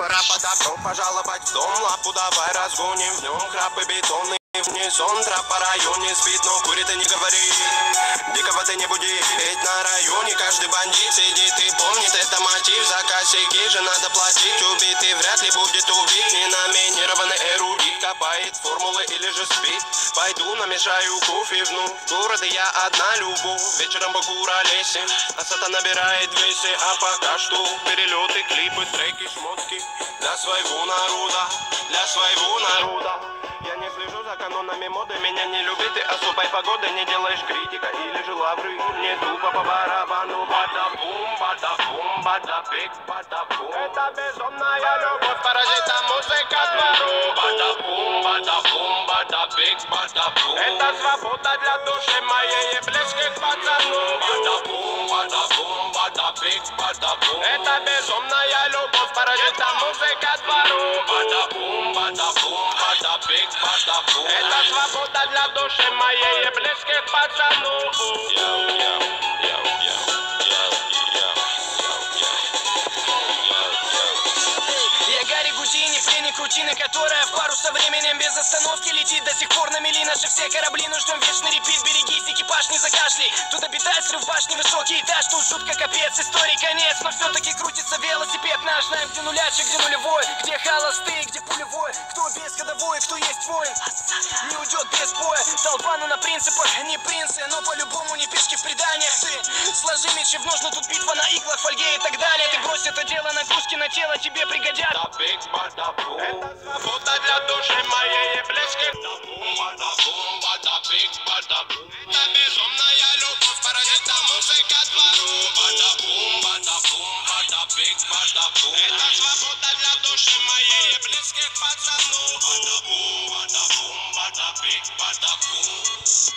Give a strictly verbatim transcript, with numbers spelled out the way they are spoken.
Пора по добро пожаловать в дом, лапу давай разгоним в нем. Крабы бетонный вниз, он трап по районе спит, но курит и не говори. Дикого ты не буди, ведь на районе каждый бандит сидит и помнит это мотив. За косяки же надо платить, убитый вряд ли будет убит. Не номинированный эрудит, копает формулы или же спит. Пойду намешаю кофе вновь, в городе я одна любовь. Вечером по куролесим, а сата набирает весы. А пока что перелеты, клипы, треки, шмотки для своего народа, для своего народа. Я не слежу за канонами моды, меня не любит и особой погоды. Не делаешь критика или же лавры, не тупо по барабану. Бада-бум, бада-бум, бада-бик, бада-бум. Это безумная любовь, паразита музыка двору. Бада-бум, бада-бум, бада-бик, бада-бум. Это свобода для души моей и близких пацанов. Бада-бум, бада-бум, бада-бик, бада-бум. Это безумная любовь, паразита музыка двору. Бада-бум, бада-бум, бада-бик. Это свобода для души моей и близких пацанов. Я Гарри Гудини, пленник рутины, которая в пару со временем без остановки летит. До сих пор на мели наши все корабли, но ждем вечный репит. Берегись, экипаж, не закашляй. Тут обитает срыв башни, высокий этаж. Тут жутко капец, истории конец. Но все-таки крутится велосипед наш. Знаем, где нулячек, где нулевой, где холостый, где пулевой. Кто без ходовой, кто есть воин, не уйдет без боя. Толпа, ну на принципах, не принцы, но по-любому не пешки в преданиях. Ты сложи мечи в нож, но тут битва на иглах, фольге и так далее. Ты брось это дело, нагрузки на тело тебе пригодят. Это свобода для души моей и близких. Это безумная любовь, паразита музыка двору. Это свобода для души моей и близких пацанов. Bada boom, bada boom, bada big, bada boom.